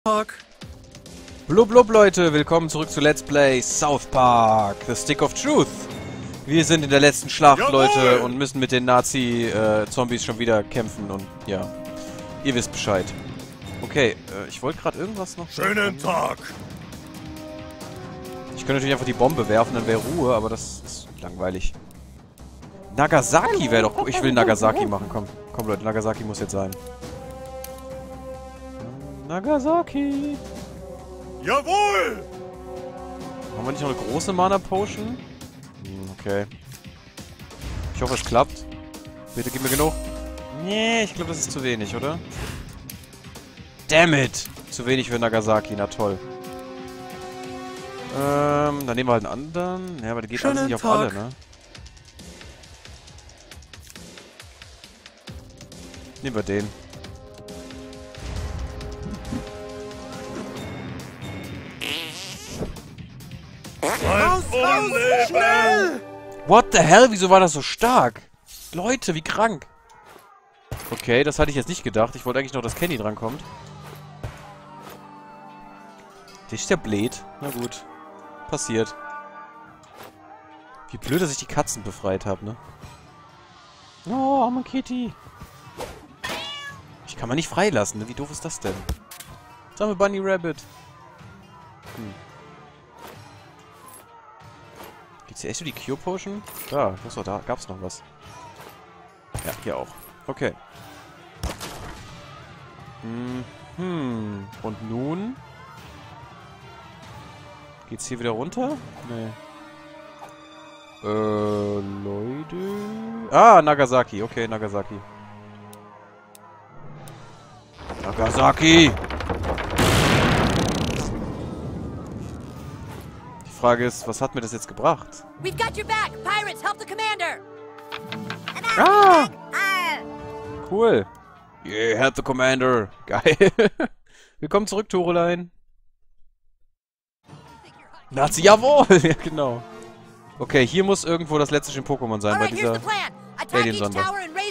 Park. Blub blub Leute, willkommen zurück zu Let's Play South Park, The Stick of Truth. Wir sind in der letzten Schlacht, Jawohl! Leute, und müssen mit den Nazi-Zombies schon wieder kämpfen und ja, ihr wisst Bescheid. Okay, ich wollte gerade irgendwas noch... Schönen Tag. Ich könnte natürlich einfach die Bombe werfen, dann wäre Ruhe, aber das ist langweilig. Nagasaki wäre doch... Ich will Nagasaki machen, komm. Komm Leute, Nagasaki muss jetzt sein. Nagasaki! Jawohl! Haben wir nicht noch eine große Mana-Potion? Okay. Ich hoffe, es klappt. Bitte gib mir genug. Nee, ich glaube, das ist zu wenig, oder? Damn it! Zu wenig für Nagasaki, na toll. Dann nehmen wir halt einen anderen. Ja, aber der geht alles nicht auf alle, ne? Nehmen wir den. Raus, schnell! What the hell? Wieso war das so stark? Leute, wie krank. Okay, das hatte ich jetzt nicht gedacht. Ich wollte eigentlich noch, dass Kenny drankommt. Der ist ja blöd. Na gut. Passiert. Wie blöd, dass ich die Katzen befreit habe, ne? Oh, arme Kitty. Ich kann man nicht freilassen, ne? Wie doof ist das denn? Sammel Bunny Rabbit. Gibt's hier echt so die Cure Potion? Da, da gab's noch was. Ja, hier auch. Okay. Und nun? Geht's hier wieder runter? Nee. Leute. Ah, Nagasaki. Okay, Nagasaki. Nagasaki! Die Frage ist, was hat mir das jetzt gebracht? We've got your back. Pirates, help the commander. Ah! Cool. Yeah, help the commander. Geil. Willkommen zurück, Torelein. Nazi, jawohl! Ja, genau. Okay, hier muss irgendwo das letzte Pokémon sein, bei dieser Alien-Sonde.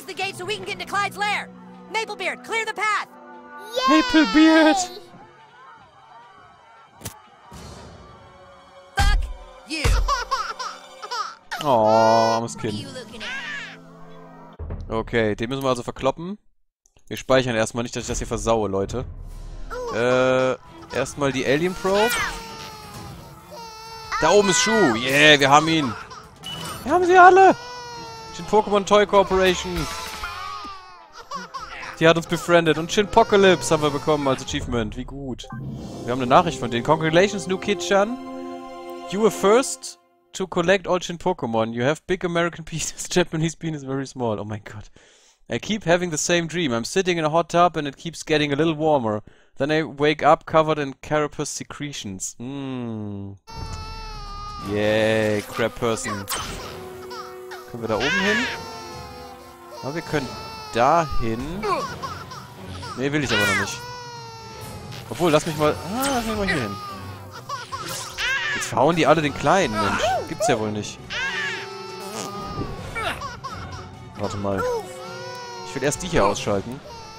Maplebeard! Oh, armes Kind. Okay, den müssen wir also verkloppen. Wir speichern erstmal nicht, dass ich das hier versaue, Leute. Erstmal die Alien Probe. Da oben ist Schuh. Yeah, wir haben ihn. Wir haben sie alle. Shin Pokémon Toy Corporation. Die hat uns befriendet. Und Shinpocalypse haben wir bekommen als Achievement. Wie gut. Wir haben eine Nachricht von denen. Congratulations, New Kid-chan. You were first to collect all Shin Pokémon. You have big American penis. Japanese penis very small. Oh mein Gott. I keep having the same dream. I'm sitting in a hot tub and it keeps getting a little warmer. Then I wake up covered in carapace secretions. Yay, Crab Person. Können wir da oben hin? Aber wir können da hin. Ne, will ich aber noch nicht. Obwohl, lass mich mal hier hin. Jetzt verhauen die alle den Kleinen, Mensch. Gibt's ja wohl nicht. Warte mal. Ich will erst die hier ausschalten.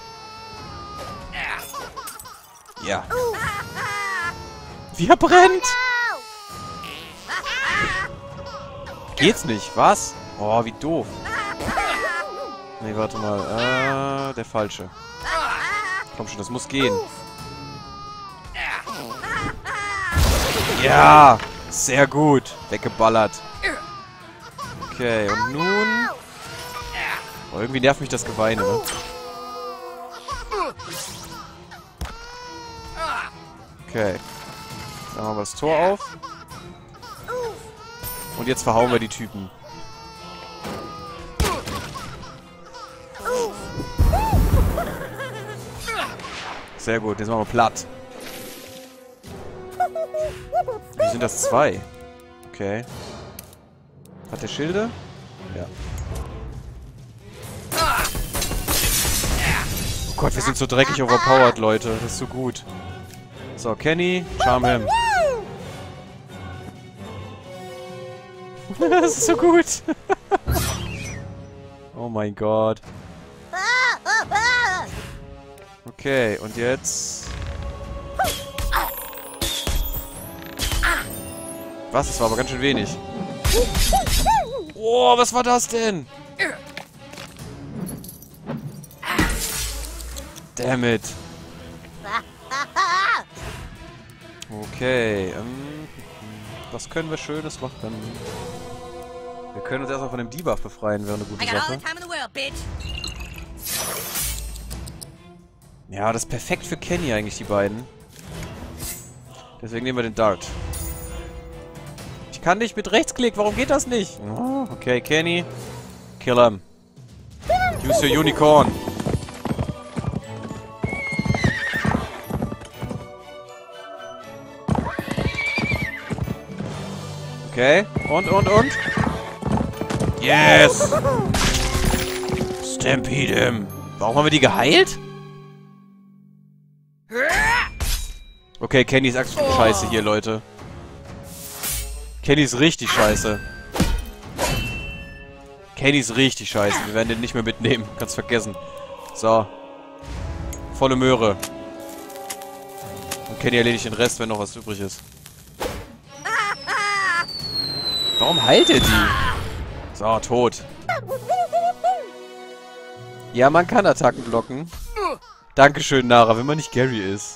Ja. Wie er brennt! Geht's nicht, was? Oh, wie doof. Nee, warte mal. Der falsche. Komm schon, das muss gehen. Ja! Sehr gut. Weggeballert. Okay, und nun... Oh, irgendwie nervt mich das Geweine, ne? Okay. Dann machen wir das Tor auf. Und jetzt verhauen wir die Typen. Sehr gut, jetzt machen wir platt. Wie sind das? 2? Okay. Hat der Schilde? Ja. Oh Gott, wir sind so dreckig overpowered, Leute. Das ist so gut. So, Kenny, charm him. Das ist so gut. Oh mein Gott. Ah, ah, ah. Okay, und jetzt... Was? Das war aber ganz schön wenig. Oh, was war das denn? Damn it. Okay, was können wir Schönes machen? Wir können uns erstmal von dem Debuff befreien, wäre eine gute I got all Sache. the time in the world, bitch. Ja, das ist perfekt für Kenny eigentlich, die beiden. Deswegen nehmen wir den Dart. Ich kann nicht mit Rechtsklick, warum geht das nicht? Oh, okay, Kenny. Kill him. Use your Unicorn. Okay, und? Yes! Stampede him. Warum haben wir die geheilt? Okay, Kenny ist absolut scheiße hier, Leute. Kenny ist richtig scheiße. Kenny ist richtig scheiße. Wir werden den nicht mehr mitnehmen. Kannst vergessen. So. Volle Möhre. Und Kenny erledigt den Rest, wenn noch was übrig ist. Warum heilt er die? So, tot. Ja, man kann Attacken blocken. Dankeschön, Nara, wenn man nicht Gary ist.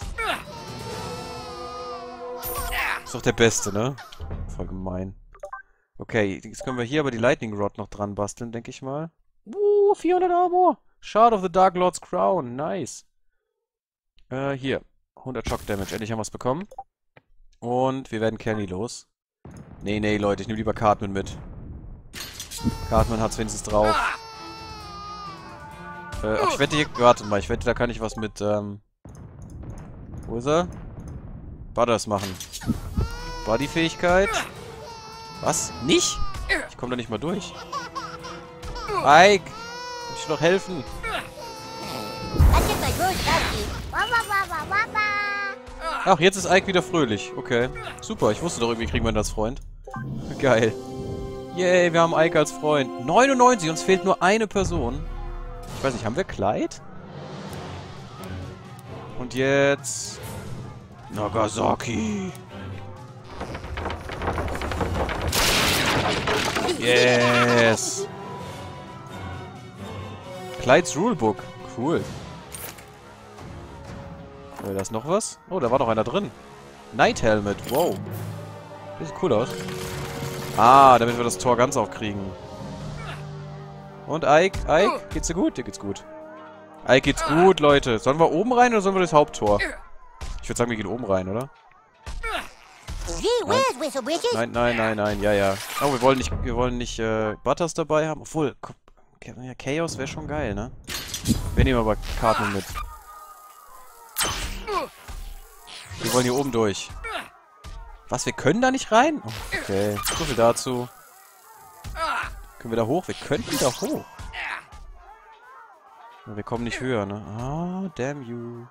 Ist doch der Beste, ne? Voll gemein. Okay, jetzt können wir hier aber die Lightning Rod noch dran basteln, denke ich mal. 400 Armor. Shard of the Dark Lord's Crown. Nice. Hier. 100 Shock Damage. Endlich haben wir es bekommen. Und wir werden Kenny los. Nee, Leute, ich nehme lieber Cartman mit. Cartman hat's wenigstens drauf. Ach, ich wette hier... Warte mal, ich wette, da kann ich was mit, Wo ist er? Butters machen. Bodyfähigkeit. Was? Nicht? Ich komme da nicht mal durch. Ike! Kann ich dir doch helfen? Ach, jetzt ist Ike wieder fröhlich. Okay. Super, ich wusste doch irgendwie, kriegen wir das, Freund. Geil. Yay, wir haben Ike als Freund. 99, uns fehlt nur eine Person. Ich weiß nicht, haben wir Clyde? Und jetzt... Nagasaki. Yes. Clydes Rulebook. Cool. Da ist noch was. Oh, da war noch einer drin. Night Helmet. Wow. Das sieht cool aus. Ah, damit wir das Tor ganz aufkriegen. Und Ike? Ike? Geht's dir gut? Dir geht's gut. Ike geht's gut, Leute. Sollen wir oben rein oder sollen wir das Haupttor? Ich würde sagen, wir gehen oben rein, oder? Nein. Ja. Oh, wir wollen nicht Butters dabei haben. Obwohl, ja, Chaos wäre schon geil, ne? Wir nehmen aber Karten mit. Wir wollen hier oben durch. Was, wir können da nicht rein? Oh, okay, so viel dazu. Können wir da hoch? Wir könnten da hoch. Aber wir kommen nicht höher, ne? Ah, damn you.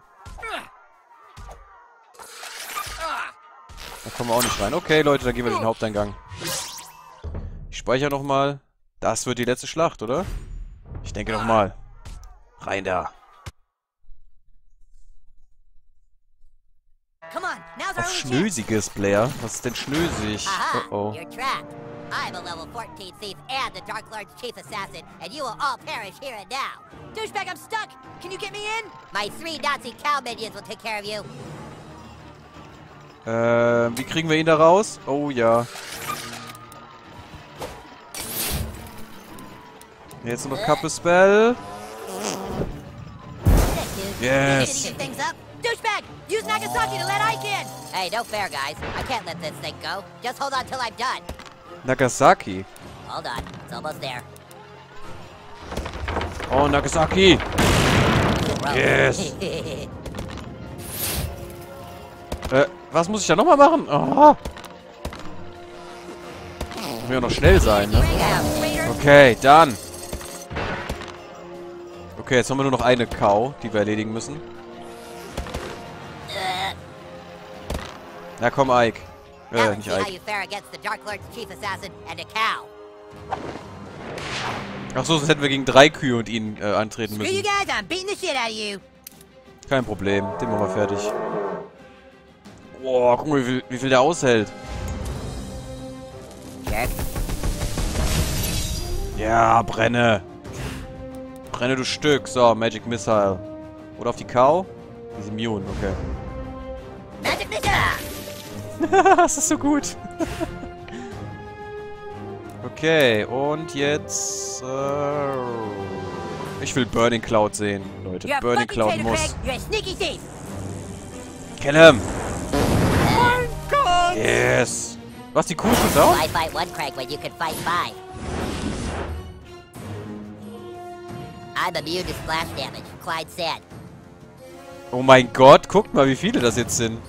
Da kommen wir auch nicht rein. Okay, Leute, dann gehen wir durch den Haupteingang. Ich speichere nochmal. Das wird die letzte Schlacht, oder? Ich denke nochmal. Rein da. Auf Schnösiges, Blair. Was ist denn schnösig? Oh. You're trapped. I'm a level 14 thief and the Dark Lord's chief assassin, and you will all perish here and now. Douchebag, I'm stuck. Can you get me in? My 3 Nazi cow minions will take care of you. Wie kriegen wir ihn da raus? Oh ja. Jetzt noch Kappe Spell. Yes. Douchebag, use Nagasaki to let Ike in. Hey, no fair, guys. I can't let this thing go. Just hold on till I'm done. Nagasaki. Hold on, it's almost there. Oh, Nagasaki. Yes. Was muss ich da nochmal machen? Oh. Muss ja noch schnell sein, ne? Okay, dann. Okay, jetzt haben wir nur noch eine Cow, die wir erledigen müssen. Na komm, Ike. Nicht Ike. Ach so, sonst hätten wir gegen 3 Kühe und ihn antreten müssen. Kein Problem, den machen wir fertig. Boah, guck mal, wie viel der aushält. Ja, brenne. Brenne, du Stück. So, Magic Missile. Oder auf die Cow? Die ist immune, okay. Magic Missile! Das ist so gut. Okay, und jetzt... ich will Burning Cloud sehen, Leute. You're a Burning fucking Cloud traitor, muss. Craig. You're a sneaky thief. Kill him! Mein Gott! Yes! Was, die Kuh schon down? Why fight one Craig when you can fight five? I'm immune to splash damage. Clyde said. Oh mein Gott, guckt mal, wie viele das jetzt sind.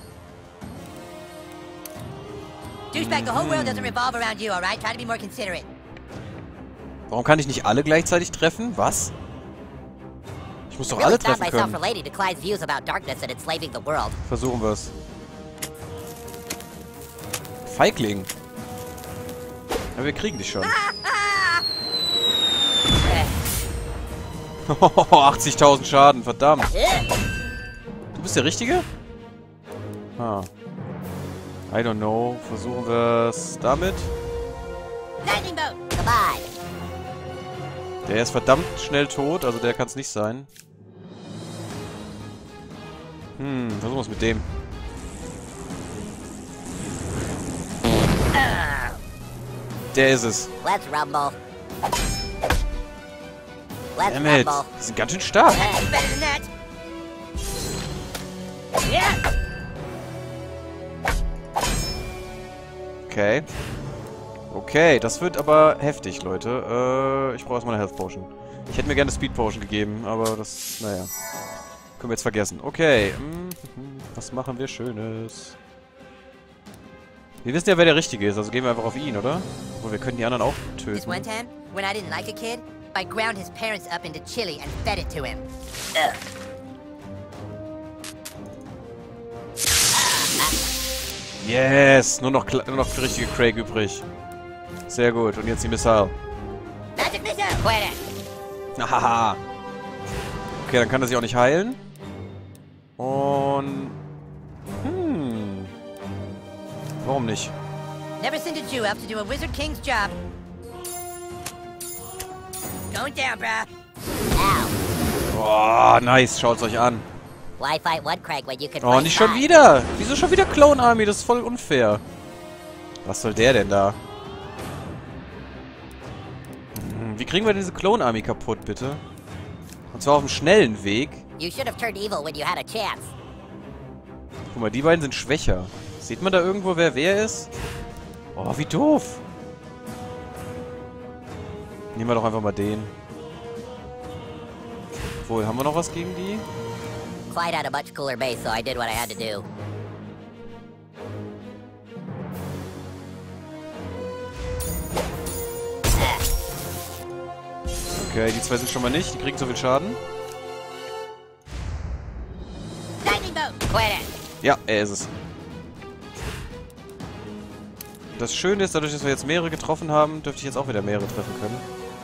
Douchebag, the whole world doesn't revolve around you, alright? Try to be more considerate. Warum kann ich nicht alle gleichzeitig treffen? Was? Ich muss I doch really alle found treffen myself können. relating to Clyde's views about darkness and enslaving the world. Versuchen wir es. Feigling. Aber wir kriegen dich schon. 80.000 Schaden, verdammt. Du bist der Richtige? Ah. I don't know. Versuchen wir es damit. Lightning bolt! Come on! Der ist verdammt schnell tot, also der kann es nicht sein. Versuchen wir es mit dem. Der ist es. Let's rumble. Let's Dammit. rumble. Die sind ganz schön stark. It's better than that. Yeah! Okay. Okay, das wird aber heftig, Leute. Ich brauche erstmal eine Health Potion. Ich hätte mir gerne eine Speed Potion gegeben, aber das, naja. Können wir jetzt vergessen. Okay. Was machen wir Schönes? Wir wissen ja, wer der Richtige ist, also gehen wir einfach auf ihn, oder? Obwohl, wir können die anderen auch This one töten. time, when I didn't like a kid, I ground his parents up into chili and fed it to him. Ugh. Yes! Nur noch der richtige Craig übrig. Sehr gut. Und jetzt die Missile. Magic missile! Quit it! Hahaha. Okay, dann kann er sich auch nicht heilen. Und... Warum nicht? Never send a Jew up to do a Wizard King's job. Going down, bruh. Ow. Oh, nice. Schaut's euch an. Why fight one Craig when you can Oh, fight nicht schon five? wieder. Wieso schon wieder Clone Army? Das ist voll unfair. Was soll der denn da? Wie kriegen wir diese Clone Army kaputt, bitte? Und zwar auf einem schnellen Weg. You should have turned evil when you had a chance. Guck mal, die beiden sind schwächer. Sieht man da irgendwo, wer ist? Oh, wie doof. Nehmen wir doch einfach mal den. Obwohl, haben wir noch was gegen die? Clyde had a much cooler base, so I did what I had to do. Okay, die zwei sind schon mal nicht. Die kriegen so viel Schaden. Lightning bolt! Quit it! Ja, er ist es. Das Schöne ist, dadurch, dass wir jetzt mehrere getroffen haben, dürfte ich jetzt auch wieder mehrere treffen können.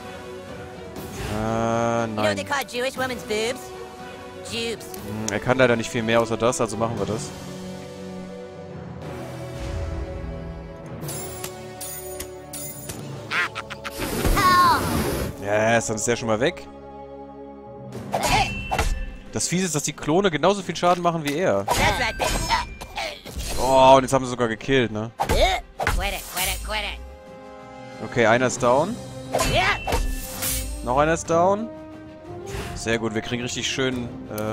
You know what they Nein. call Jewish women's boobs? Jubes. Er kann leider nicht viel mehr außer das, also machen wir das. Yes, dann ist der schon mal weg. Das Fiese ist, dass die Klone genauso viel Schaden machen wie er. That's right, bitch. Oh, und jetzt haben sie sogar gekillt, ne? Quit it, quit it, quit it. Okay, einer ist down. Yeah! Noch einer ist down. Sehr gut, wir kriegen richtig schön,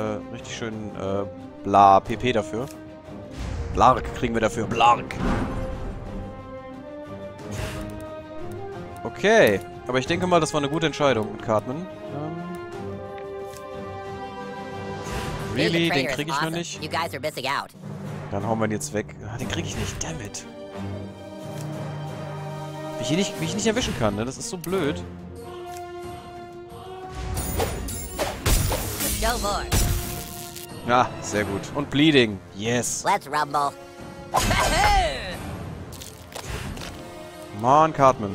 bla, PP dafür. Blark kriegen wir dafür, Blark. Okay, aber ich denke mal, das war eine gute Entscheidung mit Cartman. Really, den kriege ich noch nicht. You guys are missing out. Dann hauen wir ihn jetzt weg. Ah, den kriege ich nicht, dammit. Wie ich nicht erwischen kann, ne? Das ist so blöd. No more. Ja, sehr gut. Und Bleeding. Yes. Let's rumble. Mann, Cartman.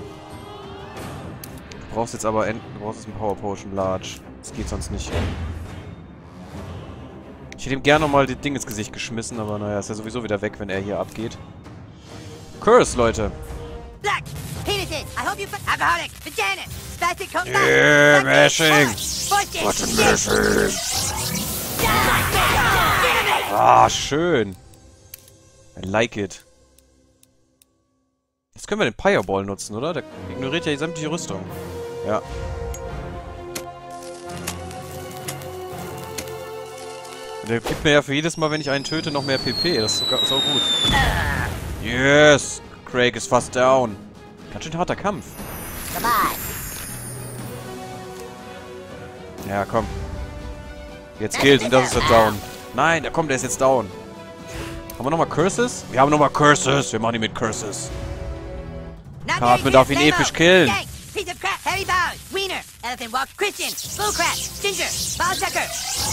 Du brauchst jetzt aber du brauchst jetzt einen Power Potion Large. Das geht sonst nicht. Ich hätte ihm gerne nochmal das Ding ins Gesicht geschmissen, aber naja, ist ja sowieso wieder weg, wenn er hier abgeht. Curse, Leute. Look, penises. I hope you alcoholic, vaginas, Facet, come Yeah, back. mashing. Button mashing. Ah, schön. I like it. Jetzt können wir den Fireball nutzen, oder? Der ignoriert ja die sämtliche Rüstung. Ja. Und der gibt mir ja für jedes Mal, wenn ich einen töte, noch mehr PP. Das ist so gut. Yes! Craig ist fast down. Ganz schön harter Kampf. Come on. Ja, komm. Jetzt kills und das ist jetzt down. Nein, komm, der ist jetzt down. Haben wir nochmal Curses? Wir haben nochmal Curses. Wir machen die mit Curses. Cartman darf ihn episch killen. Piece of crap, heavy bows, wiener, elephant walk, Christian, bullcrap, ginger, ballsucker.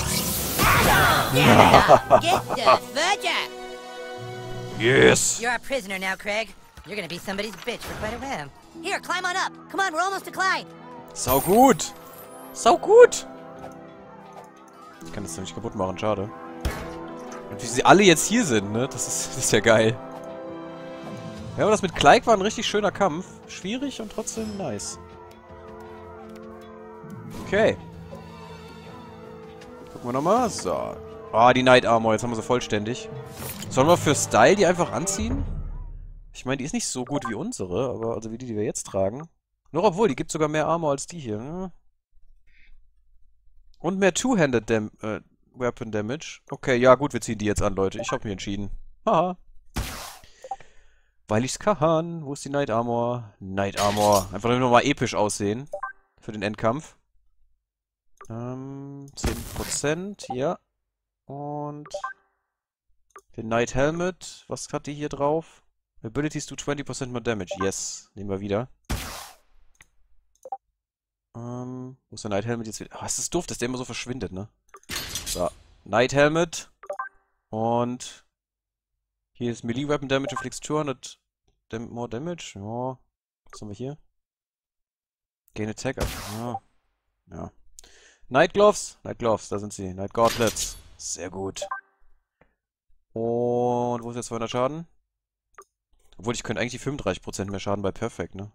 Get the fudger. Yes. You're a prisoner now, Craig. You're gonna be somebody's bitch for quite a while. Here, climb on up. Come on, we're almost to Clyde. Sau gut. Sau gut. Ich kann das doch nicht kaputt machen, schade. Und wie sie alle jetzt hier sind, ne? Das ist ja geil. Ja, aber das mit Clyde war ein richtig schöner Kampf. Schwierig und trotzdem nice. Okay. Gucken wir nochmal. So. Ah, die Knight Armor. Jetzt haben wir sie vollständig. Sollen wir für Style die einfach anziehen? Ich meine, die ist nicht so gut wie unsere, aber also wie die wir jetzt tragen. Nur obwohl, die gibt sogar mehr Armor als die hier. Ne? Und mehr Two-Handed Weapon Damage. Okay, ja gut, wir ziehen die jetzt an, Leute. Ich habe mich entschieden. Haha. Weil ich's kann. Wo ist die Knight Armor? Knight Armor. Einfach damit wir mal episch aussehen. Für den Endkampf. 10%, ja. Und den Knight Helmet. Was hat die hier drauf? Abilities do 20% more damage. Yes. Nehmen wir wieder. Wo ist der Knight Helmet jetzt wieder? Ah, es ist doof, dass der immer so verschwindet, ne? So. Knight Helmet. Und hier ist Melee Weapon Damage inflicts 200 more Damage. Ja. Was haben wir hier? Gain Attack up. Ja. Ja. Night Gloves. Night Gloves, da sind sie. Night Gauntlets. Sehr gut. Und wo ist jetzt 200 Schaden? Obwohl, ich könnte eigentlich die 35% mehr Schaden bei Perfect, ne?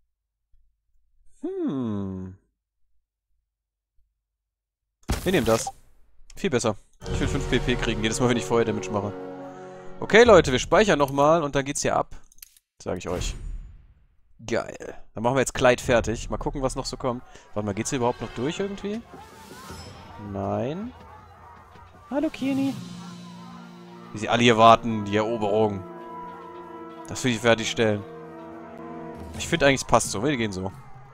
Wir nehmen das. Viel besser. Ich will 5 PP kriegen, jedes Mal, wenn ich Feuer Damage mache. Okay, Leute, wir speichern nochmal und dann geht's hier ab. Sag ich euch. Geil. Dann machen wir jetzt Clyde fertig. Mal gucken, was noch so kommt. Warte mal, geht's hier überhaupt noch durch irgendwie? Nein. Hallo, Kieni. Wie sie alle hier warten, die Eroberung. Das will ich fertigstellen. Ich finde eigentlich, es passt so. Wir gehen so.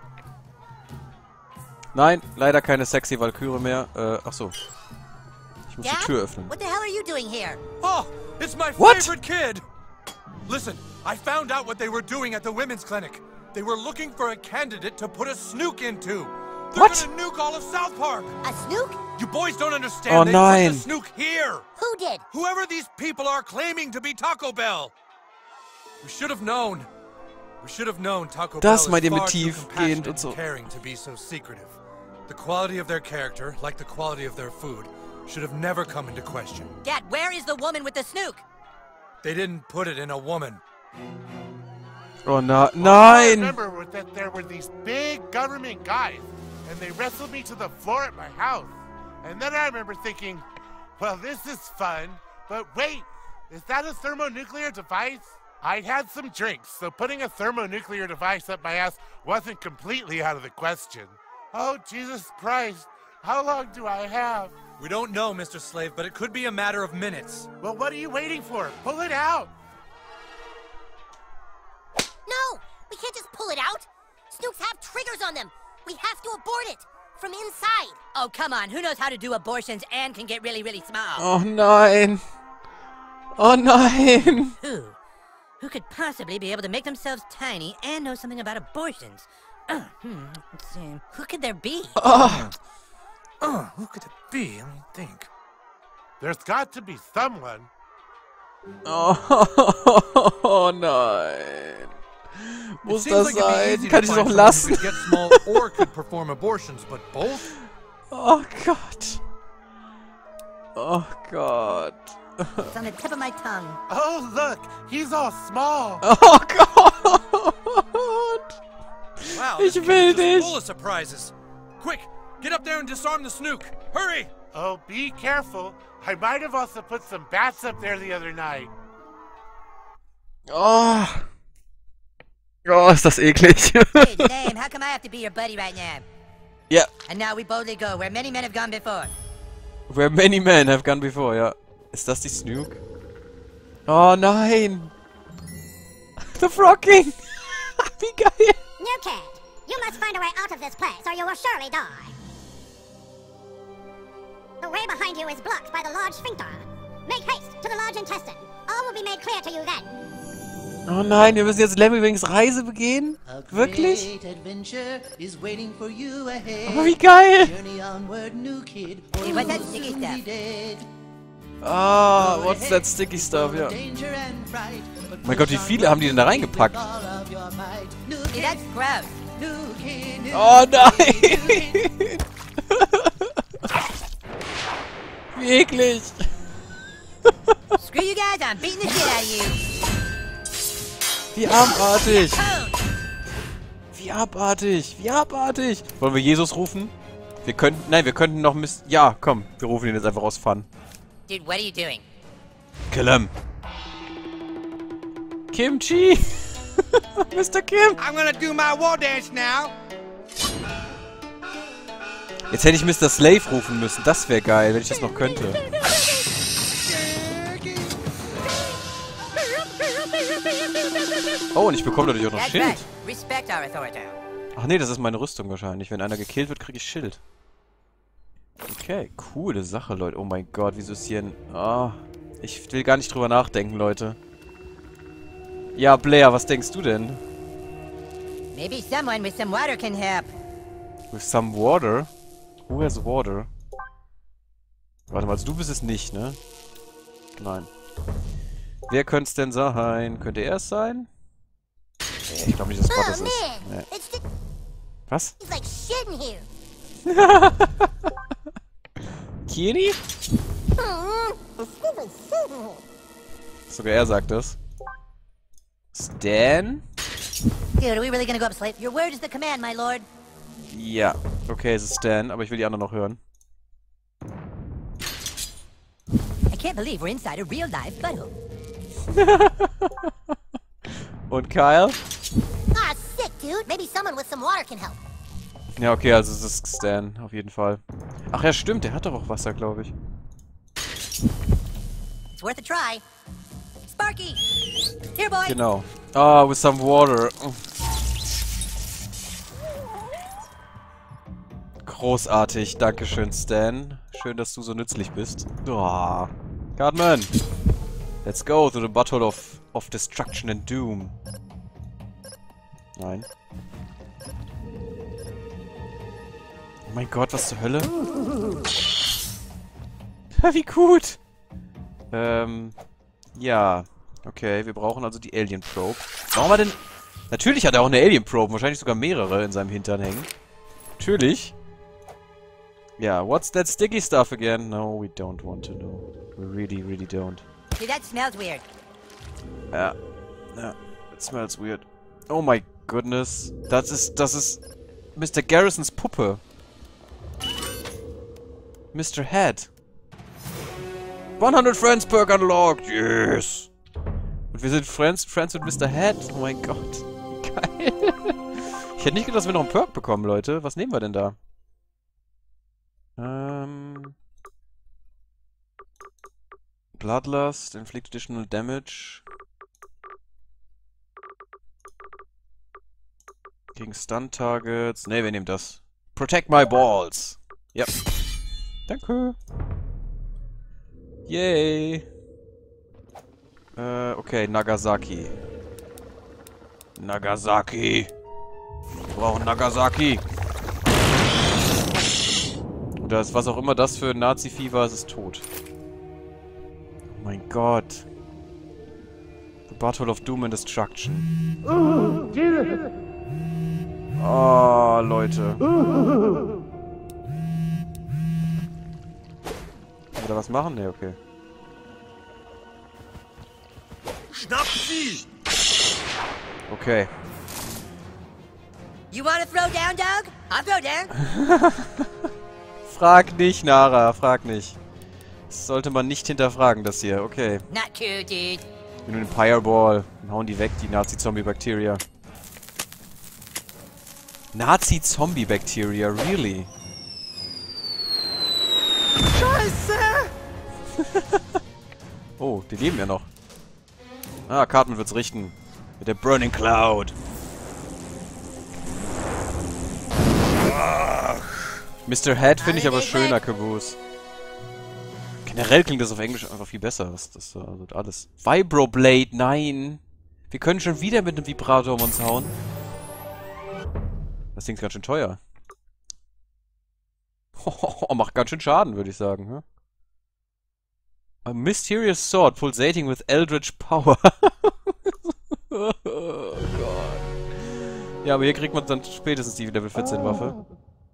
Nein, leider keine sexy Valkyrie mehr. Ach so. Ich muss die Tür öffnen. What the hell are you doing here? Oh, it's my What? favorite kid! Listen, I found out what they were doing at the women's clinic. They were looking for a candidate to put a snook into. They're What? gonna nuke all of South Park. A snook? You boys don't understand. Oh, They nein. put the snook here. Who did? Whoever these people are claiming to be Taco Bell. We should have known. We should have known Taco Das Bell meint is ihr mit far too tiefgehend compassionate und so. and caring to be so secretive. The quality of their character, like the quality of their food, should have never come into question. Dad, where is the woman with the snook? They didn't put it in a woman. Oh, All I nein! remember was that there were these big government guys, and they wrestled me to the floor at my house. And then I remember thinking, well, this is fun, but wait, is that a thermonuclear device? I'd had some drinks, so putting a thermonuclear device up my ass wasn't completely out of the question. Oh, Jesus Christ, how long do I have? We don't know, Mr. Slave, but it could be a matter of minutes. Well, what are you waiting for? Pull it out! No! We can't just pull it out! Snooks have triggers on them! We have to abort it! From inside! Oh, come on. Who knows how to do abortions and can get really, really small? Oh nein! Oh nein! Who could possibly be able to make themselves tiny and know something about abortions? Let's see. Who could there be? Oh, Who could it be? Let me think. There's got to be someone. oh nein! Muss das sein? Kann ich es auch lassen? Get small or could perform abortions, but both? Oh Gott! Oh Gott! It's on the tip of my tongue. Oh, look, he's all small. Oh Gott! Wow, Ich will Just full nicht. of surprises. Quick, get up there and disarm the snook. Hurry! Oh, be careful. I might have also put some bats up there the other night. Oh. Oh, ist das eklig. Dude, Dame, how come I have to be your buddy right now? Ja. And now we boldly go where many men have gone before. Where many men have gone before, ja. Ist das die Snook? Oh nein. The Frog King. Wie geil. New kid, you must find a way out of this place or you will surely die. The way behind you is blocked by the large sphincter. Make haste to the large intestine. All will be made clear to you then. Oh nein, wir müssen jetzt Lemmiwings Reise begehen? Wirklich? Oh, wie geil. Hey, what's that sticky stuff? Ah, what's that sticky stuff, ja. Oh mein Gott, wie viele haben die denn da reingepackt? Hey, that's gross. Oh nein! Wie eklig! Screw you guys, I'm beating the shit out of you. Wie abartig! Cone. Wie abartig! Wie abartig! Wollen wir Jesus rufen? Wir könnten... Nein, wir könnten noch Mist... Ja, komm. Wir rufen ihn jetzt einfach aus Fun. Dude, what are you doing? Kill him! Kimchi! Mr. Kim! I'm gonna do my war dance now. Jetzt hätte ich Mr. Slave rufen müssen. Das wäre geil, wenn ich das noch könnte. Oh, und ich bekomme dadurch auch noch That's Schild. right. Respect our authority. Ach nee, das ist meine Rüstung wahrscheinlich. Wenn einer gekillt wird, kriege ich Schild. Okay, coole Sache, Leute. Oh mein Gott, wieso ist hier ein... Ah, ich will gar nicht drüber nachdenken, Leute. Ja, Blair, was denkst du denn? Maybe someone with some water can help. With some water? Who has water? Warte mal, also du bist es nicht, ne? Nein. Wer könnte es denn sein? Könnte er es sein? Nee, ich glaube nicht, dass Spot es Oh ist. man, Nee. it's just Was? like shit in here. Kini? Sogar er sagt das. Stan? Dude, are we really gonna go up slave? Your word is the command, my lord. Ja. Okay, es ist Stan, aber ich will die anderen noch hören. I can't believe we're inside a real-life butthole. Und Kyle? Ah, sick, dude. Maybe someone with some water can help. Ja, okay, also es ist Stan, auf jeden Fall. Ach ja, stimmt, der hat doch auch Wasser, glaube ich. It's worth a try. Sparky! Here, boy! Genau. Ah, with some water. Großartig, dankeschön, Stan. Schön, dass du so nützlich bist. Oh. Cartman! Let's go to the butthole of destruction and doom. Nein. Oh mein Gott, was zur Hölle? Wie gut! Ja. Okay, wir brauchen also die Alien Probe. Warum hat er denn... Natürlich hat er auch eine Alien Probe, wahrscheinlich sogar mehrere in seinem Hintern hängen. Natürlich. Ja, what's that sticky stuff again? No, we don't want to know. We really, really don't. Dude, that smells weird. Ja. Ja, it smells weird. Oh my goodness. Das ist Mr. Garrisons Puppe. Mr. Head. 100 Friends Perk unlocked. Yes. Und wir sind Friends mit Mr. Head. Oh mein Gott. Geil. Ich hätte nicht gedacht, dass wir noch einen Perk bekommen, Leute. Was nehmen wir denn da? Bloodlust, inflict additional damage. Gegen Stun Targets. Ne, wir nehmen das. Protect my balls. Ja. Danke. Yay. Okay, Nagasaki. Nagasaki. Wir brauchen Nagasaki. Und das, was auch immer das für ein Nazi-Vieh war, es ist tot. Oh mein Gott. The Butthole of Doom and Destruction. Oh, Leute. Kann da was machen? Ne, okay. Schnapp sie! Okay. You wanna throw down, dog? I'll throw down. Frag nicht, Nara, frag nicht. Das sollte man nicht hinterfragen, das hier. Okay. Not true, dude. Nur den Fireball. Dann hauen die weg, die Nazi-Zombie-Bacteria. Nazi-Zombie-Bacteria, really? Scheiße! Oh, die leben ja noch. Ah, Cartman wird's richten. Mit der Burning Cloud. Mr. Head finde ich aber schöner, Caboose. Generell klingt das auf Englisch einfach viel besser. Das wird alles. Vibroblade, nein! Wir können schon wieder mit einem Vibrator um uns hauen. Das Ding ist ganz schön teuer. Macht ganz schön Schaden, würde ich sagen. Hm? A mysterious sword pulsating with eldritch power. Oh Gott. Ja, aber hier kriegt man dann spätestens die Level 14 Waffe.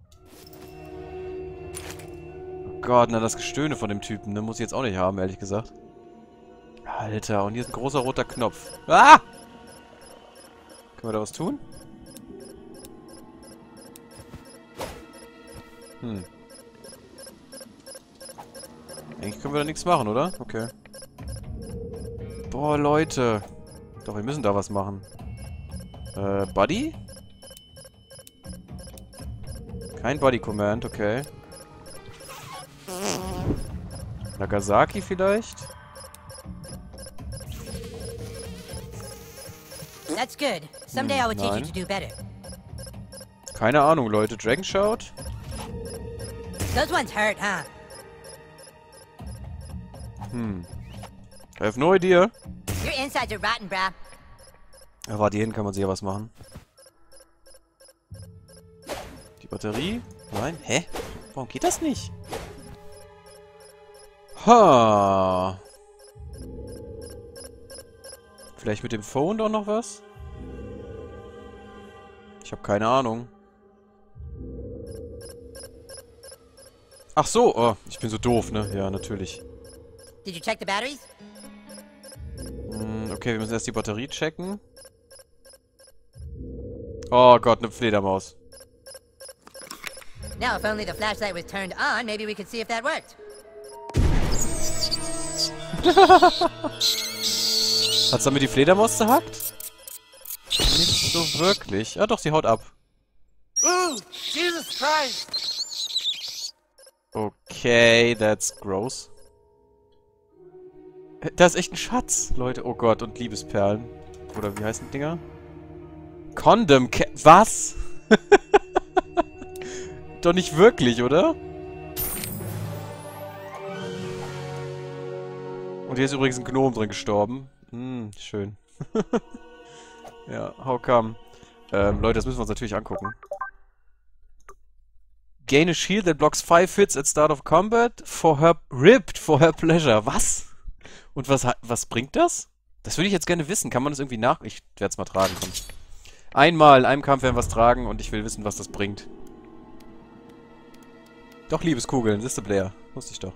Oh Gott, na das Gestöhne von dem Typen, ne, muss ich jetzt auch nicht haben, ehrlich gesagt. Alter, und hier ist ein großer roter Knopf. Ah! Können wir da was tun? Hm. Eigentlich können wir da nichts machen, oder? Okay. Boah, Leute. Doch, wir müssen da was machen. Buddy? Kein Buddy-Command, okay. Nagasaki vielleicht? That's good. Someday I will teach you Nein. to do better. Keine Ahnung, Leute. Dragon Shout? Those ones hurt, huh? Hm. I have no idea. Your insides are rotten, brah. Ja, warte, hier hinten kann man sicher was machen. Die Batterie? Nein? Hä? Warum geht das nicht? Ha. Vielleicht mit dem Phone doch noch was? Ich habe keine Ahnung. Ach so, oh, ich bin so doof, ne? Ja, natürlich. Did you check the batteries? Okay, wir müssen erst die Batterie checken. Oh Gott, eine Fledermaus. Now, if only the flashlight was turned on, maybe we could see if that worked. Hat's damit die Fledermaus zerhackt? Nicht so wirklich. Ah doch, sie haut ab. Ooh, Jesus Christ! Okay, that's gross. Da ist echt ein Schatz, Leute. Oh Gott, und Liebesperlen. Oder wie heißen die Dinger? Condom was? Doch nicht wirklich, oder? Und hier ist übrigens ein Gnom drin gestorben. Hm, schön. Ja, how come? Leute, das müssen wir uns natürlich angucken. Gain a shield that blocks 5 hits at start of combat for her ripped for her pleasure. Was? Und was bringt das? Das würde ich jetzt gerne wissen. Kann man das irgendwie nach... Ich werde es mal tragen, komm. Einmal in einem Kampf werden wir was tragen und ich will wissen, was das bringt. Doch, Liebeskugeln, siehste Blair. Wusste ich doch.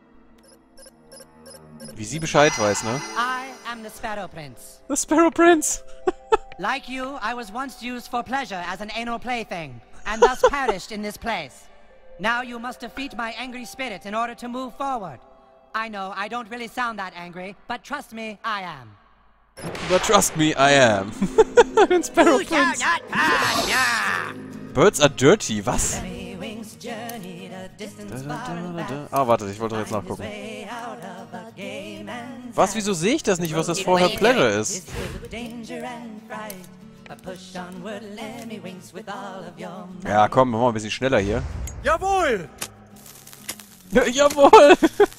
Wie sie Bescheid weiß, ne? I am the Sparrow Prince. The Sparrow Prince! Like you, I was once used for pleasure as an anal plaything, and thus perished in this place. Now you must defeat my angry spirit in order to move forward. I know I don't really sound that angry, but trust me, I am. But trust me, I am. Ein Sparrow You shall Prince. not pass! Yeah! Birds are dirty, was? Wings journeyed a distance far and vast, Ah, warte, ich wollte doch jetzt nachgucken. way out of a game and Was, wieso sehe ich das nicht, was das for her pleasure ist? with danger and fright. A push onward, Lemmy Wings with all of your might. Ja, komm, machen wir ein bisschen schneller hier. Jawohl! Ja, jawohl!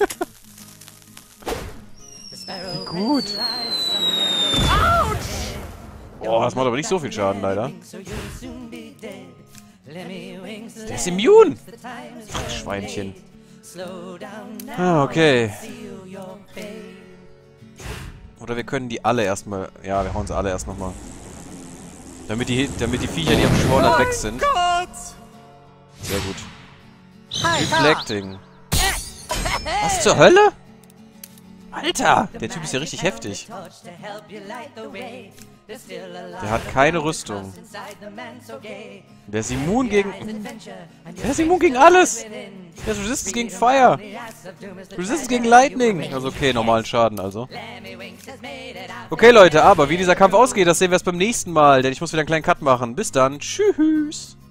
The Sparrow Gut. Prince lies somewhere. Oh, das macht aber nicht so viel Schaden, leider. So you'll soon be dead. Lemmy Wings, Der ist immun! the time is Ach, Schweinchen. slow down now. Ah, okay. Seal your fate. Oder wir können die alle erstmal... Ja, wir hauen sie alle erst nochmal. Damit die Viecher, die am Schworn weg sind. Sehr gut. Reflecting. Was zur Hölle? Alter, der Typ ist ja richtig heftig. Der hat keine Rüstung. Der ist immun gegen... Der ist immun gegen alles! Der ist Resistance gegen Fire! Resistance gegen Lightning! Also okay, normalen Schaden also. Okay Leute, aber wie dieser Kampf ausgeht, das sehen wir erst beim nächsten Mal. Denn ich muss wieder einen kleinen Cut machen. Bis dann. Tschüss!